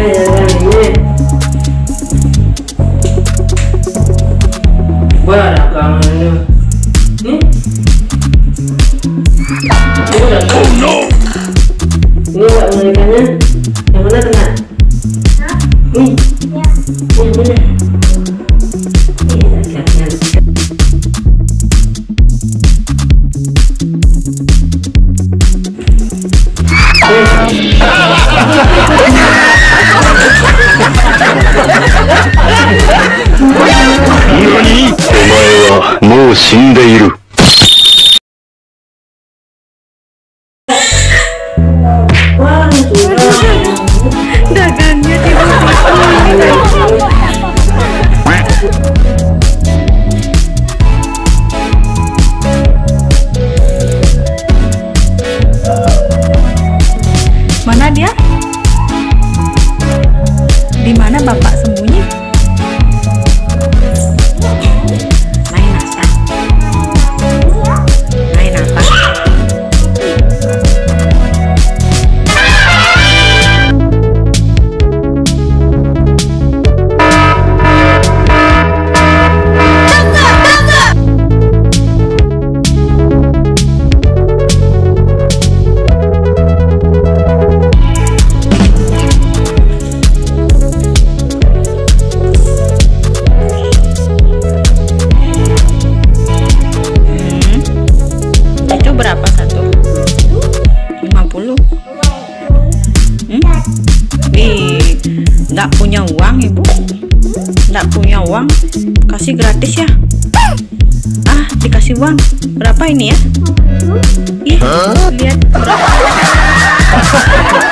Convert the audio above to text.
ini. Barakannya. Nih. Oh no. Ini enggak mengerikannya. Yang mana kena? Nih. Ya. Yang mana? NANI?お前はもう死んでいる。 Dagangnya tiba-tiba. Mana dia? Di mana Bapak sembunyi? Main apa? Main apa? Itu berapa satu? 50. Ih, nggak punya uang ibu? Nggak punya uang? Kasih gratis ya? Ah, dikasih uang. Berapa ini ya? Ih, lihat berapa.